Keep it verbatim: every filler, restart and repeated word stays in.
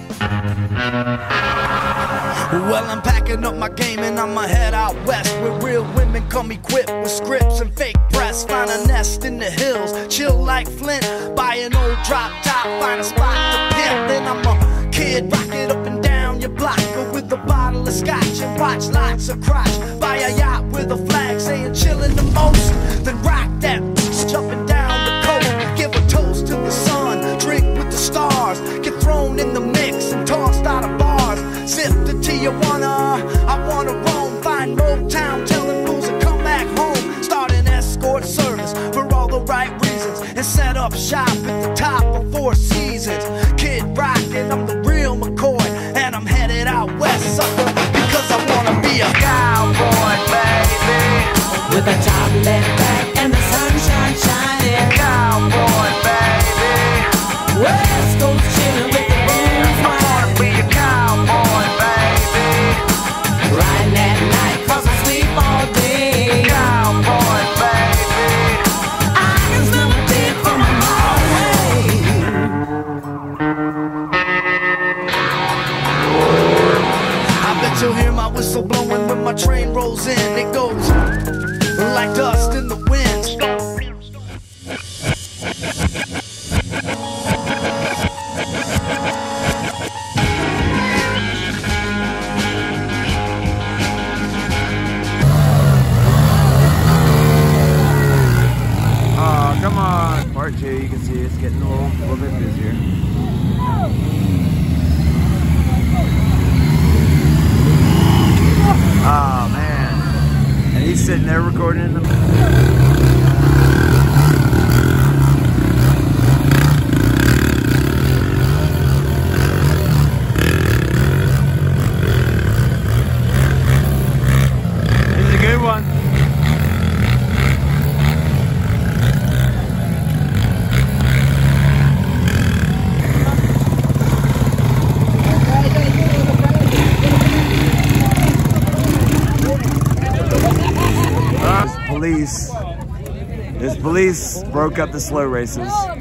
Well, I'm packing up my game and I'ma head out west, where real women come equipped with scripts and fake breasts. Find a nest in the hills, chill like Flint. Buy an old drop top, find a spot to pimp. Then I'm a kid, rock it up and down your block, go with a bottle of scotch and watch lots of crotch. Buy a yacht with a flag saying chillin' the most. Then rock that bitch up and down the coast. Give a toast to the sun, drink with the stars. Get thrown in the mix and tossed out of bars. Sip the Tijuana, I wanna roam. Find Motown, telling fools to come back home. Start an escort service for all the right reasons, and set up shop at the top of Four Seasons. Kid rockin', I'm the real McCoy, and I'm headed out west, sucker, because I wanna be a cowboy, baby. With a top left back and the sunshine shining. Cowboy, baby. West Coast chillin' with the blues I wanna be a cowboy, baby. riding at night cause I sleep all day. Cowboy, baby. I can smell a dick from a mile away. I bet you'll hear my whistle blowing when my train rolls in. It goes like dust in the wind. Oh, come on. Part two, you can see it's getting a little, a little bit busier. Oh, man. And he's sitting there recording in the... Police. This police broke up the slow races.